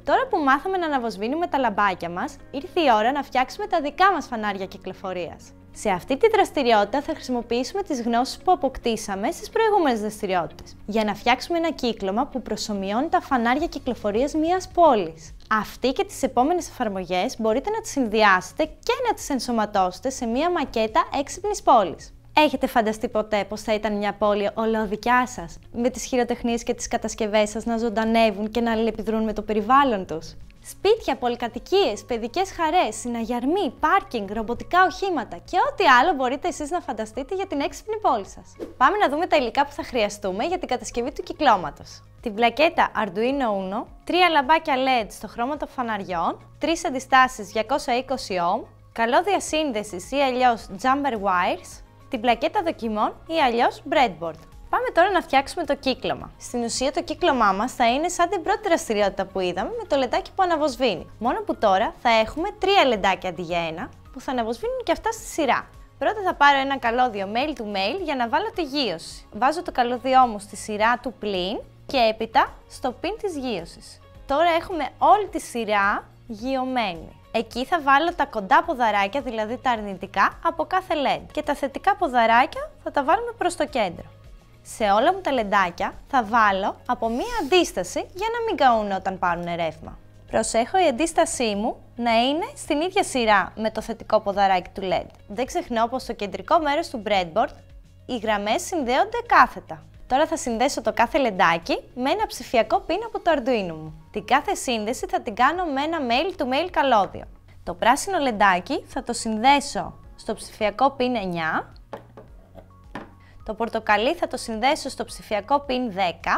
Τώρα που μάθαμε να αναβοσβήνουμε τα λαμπάκια μας, ήρθε η ώρα να φτιάξουμε τα δικά μας φανάρια κυκλοφορίας. Σε αυτή τη δραστηριότητα θα χρησιμοποιήσουμε τις γνώσεις που αποκτήσαμε στις προηγούμενες δραστηριότητες, για να φτιάξουμε ένα κύκλωμα που προσομοιώνει τα φανάρια κυκλοφορίας μιας πόλης. Αυτή και τις επόμενες εφαρμογές μπορείτε να τις συνδυάσετε και να τις ενσωματώσετε σε μια μακέτα έξυπνης πόλης. Έχετε φανταστεί ποτέ πως θα ήταν μια πόλη ολοδικιά σας, με τις χειροτεχνίες και τις κατασκευές σας να ζωντανεύουν και να αλληλεπιδρούν με το περιβάλλον τους? Σπίτια, πολυκατοικίες, παιδικές χαρές, συναγερμοί, πάρκινγκ, ρομποτικά οχήματα και ό,τι άλλο μπορείτε εσείς να φανταστείτε για την έξυπνη πόλη σας. Πάμε να δούμε τα υλικά που θα χρειαστούμε για την κατασκευή του κυκλώματος. Την πλακέτα Arduino Uno, 3 λαμπάκια LED στο χρώμα των φαναριών, 3 αντιστάσεις 220 ohm, καλώδια σύνδεσης ή αλλιώς jumper wires, την πλακέτα δοκιμών ή αλλιώς breadboard. Πάμε τώρα να φτιάξουμε το κύκλωμα. Στην ουσία το κύκλωμά μας θα είναι σαν την πρώτη δραστηριότητα που είδαμε με το λεντάκι που αναβοσβήνει. Μόνο που τώρα θα έχουμε 3 λεντάκια αντί για ένα που θα αναβοσβήνουν και αυτά στη σειρά. Πρώτα θα πάρω ένα καλώδιο mail to mail για να βάλω τη γείωση. Βάζω το καλώδιό μου στη σειρά του πλήν και έπειτα στο pin της γείωσης. Τώρα έχουμε όλη τη σειρά γειωμένη. Εκεί θα βάλω τα κοντά ποδαράκια, δηλαδή τα αρνητικά, από κάθε LED και τα θετικά ποδαράκια θα τα βάλουμε προς το κέντρο. Σε όλα μου τα λεντάκια θα βάλω από μία αντίσταση για να μην καούν όταν πάρουν ρεύμα. Προσέχω η αντίστασή μου να είναι στην ίδια σειρά με το θετικό ποδαράκι του LED. Δεν ξεχνώ πως στο κεντρικό μέρος του breadboard οι γραμμές συνδέονται κάθετα. Τώρα θα συνδέσω το κάθε λεντάκι με ένα ψηφιακό πιν από το Arduino μου. Την κάθε σύνδεση θα την κάνω με ένα mail to mail καλώδιο. Το πράσινο λεντάκι θα το συνδέσω στο ψηφιακό πιν 9. Το πορτοκαλί θα το συνδέσω στο ψηφιακό πιν 10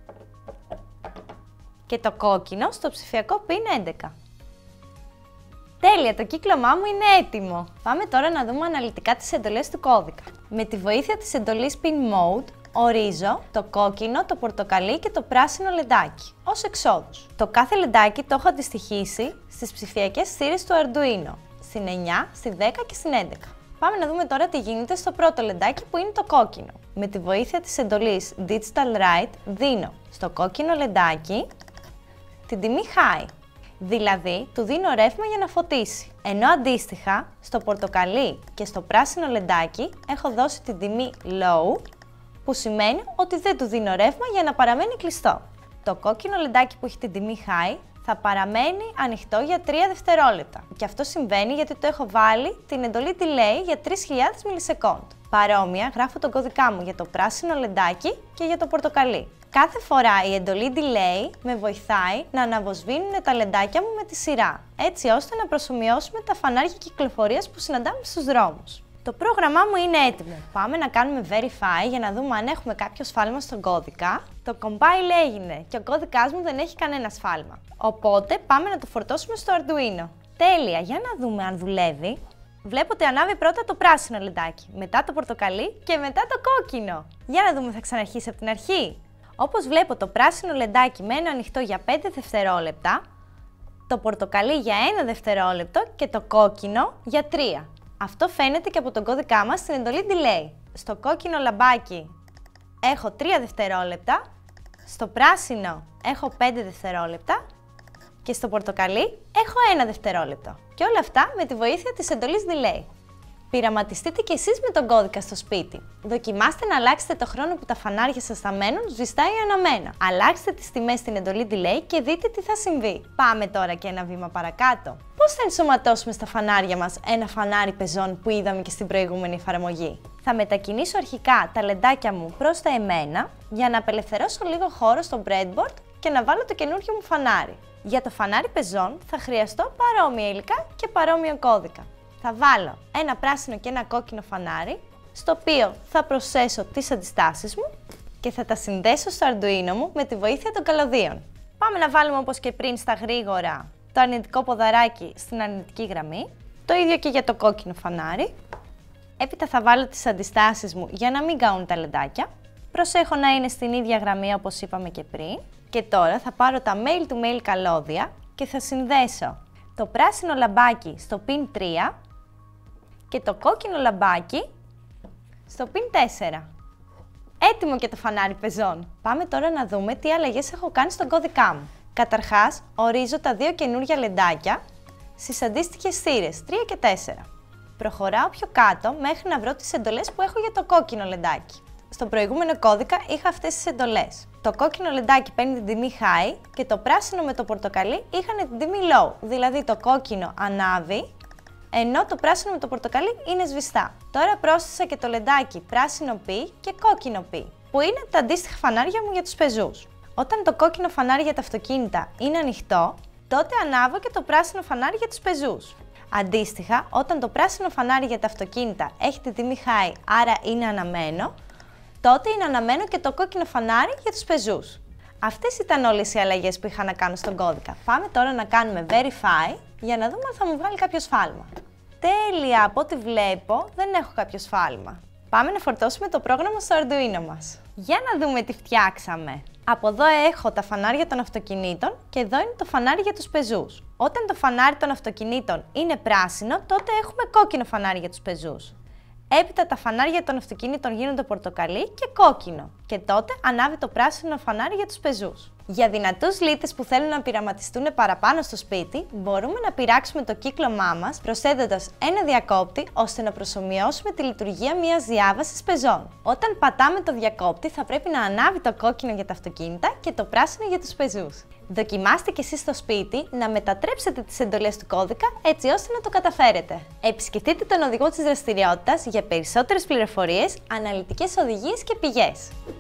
και το κόκκινο στο ψηφιακό πιν 11. Τέλεια, το κύκλωμά μου είναι έτοιμο! Πάμε τώρα να δούμε αναλυτικά τις εντολές του κώδικα. Με τη βοήθεια της εντολής Pin Mode, ορίζω το κόκκινο, το πορτοκαλί και το πράσινο λεντάκι ως εξόδους. Το κάθε λεντάκι το έχω αντιστοιχίσει στις ψηφιακές θύρες του Arduino, στην 9, στη 10 και στην 11. Πάμε να δούμε τώρα τι γίνεται στο πρώτο λεντάκι που είναι το κόκκινο. Με τη βοήθεια της εντολής Digital Write δίνω στο κόκκινο λεντάκι την τιμή High, δηλαδή του δίνω ρεύμα για να φωτίσει. Ενώ αντίστοιχα στο πορτοκαλί και στο πράσινο λεντάκι έχω δώσει την τιμή Low, που σημαίνει ότι δεν του δίνω ρεύμα για να παραμένει κλειστό. Το κόκκινο λεντάκι που έχει την τιμή High θα παραμένει ανοιχτό για 3 δευτερόλεπτα. Και αυτό συμβαίνει γιατί το έχω βάλει την εντολή delay για 3.000 μιλισεκόντ. Παρόμοια γράφω τον κώδικα μου για το πράσινο λεντάκι και για το πορτοκαλί. Κάθε φορά η εντολή delay με βοηθάει να αναβοσβήνουν τα λεντάκια μου με τη σειρά, έτσι ώστε να προσομοιώσουμε τα φανάρια κυκλοφορίας που συναντάμε στους δρόμους. Το πρόγραμμά μου είναι έτοιμο. Πάμε να κάνουμε verify για να δούμε αν έχουμε κάποιο σφάλμα στον κώδικα. Το compile έγινε και ο κώδικάς μου δεν έχει κανένα σφάλμα. Οπότε πάμε να το φορτώσουμε στο Arduino. Τέλεια, για να δούμε αν δουλεύει. Βλέπω ότι ανάβει πρώτα το πράσινο λεντάκι, μετά το πορτοκαλί και μετά το κόκκινο. Για να δούμε, θα ξαναρχίσει από την αρχή. Όπως βλέπω, το πράσινο λεντάκι μένει ανοιχτό για 5 δευτερόλεπτα, το πορτοκαλί για 1 δευτερόλεπτο και το κόκκινο για 3. Αυτό φαίνεται και από τον κώδικά μας στην εντολή delay. Στο κόκκινο λαμπάκι έχω 3 δευτερόλεπτα, στο πράσινο έχω 5 δευτερόλεπτα και στο πορτοκαλί έχω 1 δευτερόλεπτο. Και όλα αυτά με τη βοήθεια της εντολής delay. Πειραματιστείτε κι εσείς με τον κώδικα στο σπίτι. Δοκιμάστε να αλλάξετε το χρόνο που τα φανάρια σας θα μένουν σβηστά ή αναμένα. Αλλάξτε τις τιμές στην εντολή delay και δείτε τι θα συμβεί. Πάμε τώρα και ένα βήμα παρακάτω. Πώς θα ενσωματώσουμε στα φανάρια μας ένα φανάρι πεζών που είδαμε και στην προηγούμενη εφαρμογή? Θα μετακινήσω αρχικά τα λεντάκια μου προς τα εμένα για να απελευθερώσω λίγο χώρο στο breadboard και να βάλω το καινούριο μου φανάρι. Για το φανάρι πεζών θα χρειαστώ παρόμοια υλικά και παρόμοιο κώδικα. Θα βάλω ένα πράσινο και ένα κόκκινο φανάρι, στο οποίο θα προσθέσω τις αντιστάσεις μου και θα τα συνδέσω στο Arduino μου με τη βοήθεια των καλωδίων. Πάμε να βάλουμε όπως και πριν στα γρήγορα το αρνητικό ποδαράκι στην αρνητική γραμμή, το ίδιο και για το κόκκινο φανάρι. Έπειτα θα βάλω τις αντιστάσεις μου για να μην καούν τα λεντάκια. Προσέχω να είναι στην ίδια γραμμή όπως είπαμε και πριν. Και τώρα θα πάρω τα mail to mail καλώδια και θα συνδέσω το πράσινο λαμπάκι στο pin 3 και το κόκκινο λαμπάκι στο pin 4. Έτοιμο και το φανάρι πεζών. Πάμε τώρα να δούμε τι αλλαγές έχω κάνει στον κώδικά μου. Καταρχάς, ορίζω τα δύο καινούργια λεντάκια στις αντίστοιχες θύρες 3 και 4. Προχωράω πιο κάτω μέχρι να βρω τις εντολές που έχω για το κόκκινο λεντάκι. Στον προηγούμενο κώδικα είχα αυτές τις εντολές. Το κόκκινο λεντάκι παίρνει την τιμή high και το πράσινο με το πορτοκαλί είχαν την τιμή low, δηλαδή το κόκκινο ανάβει, ενώ το πράσινο με το πορτοκαλί είναι σβηστά. Τώρα πρόσθεσα και το λεντάκι πράσινο π και κόκκινο π, που είναι τα αντίστοιχα φανάρια μου για τους πεζούς. Όταν το κόκκινο φανάρι για τα αυτοκίνητα είναι ανοιχτό, τότε ανάβω και το πράσινο φανάρι για τους πεζούς. Αντίστοιχα, όταν το πράσινο φανάρι για τα αυτοκίνητα έχει τη τιμή high, άρα είναι αναμένο, τότε είναι αναμένο και το κόκκινο φανάρι για τους πεζούς. Αυτές ήταν όλες οι αλλαγές που είχα να κάνω στον κώδικα. Πάμε τώρα να κάνουμε verify για να δούμε αν θα μου βγάλει κάποιο σφάλμα. Τέλεια, από ό,τι βλέπω δεν έχω κάποιο σφάλμα. Πάμε να φορτώσουμε το πρόγραμμα στο Arduino μας. Για να δούμε τι φτιάξαμε. Από εδώ έχω τα φανάρια των αυτοκινήτων και εδώ είναι το φανάρι για τους πεζούς. Όταν το φανάρι των αυτοκινήτων είναι πράσινο, τότε έχουμε κόκκινο φανάρι για τους πεζούς. Έπειτα τα φανάρια των αυτοκινήτων γίνονται πορτοκαλί και κόκκινο και τότε ανάβει το πράσινο φανάρι για τους πεζούς. Για δυνατούς λύτες που θέλουν να πειραματιστούν παραπάνω στο σπίτι, μπορούμε να πειράξουμε το κύκλωμά μας προσθέτοντας ένα διακόπτη ώστε να προσομοιώσουμε τη λειτουργία μιας διάβασης πεζών. Όταν πατάμε το διακόπτη θα πρέπει να ανάβει το κόκκινο για τα αυτοκίνητα και το πράσινο για τους πεζούς. Δοκιμάστε και εσείς στο σπίτι να μετατρέψετε τις εντολές του κώδικα έτσι ώστε να το καταφέρετε. Επισκεφτείτε τον οδηγό της δραστηριότητας για περισσότερες πληροφορίες, αναλυτικές οδηγίες και πηγές.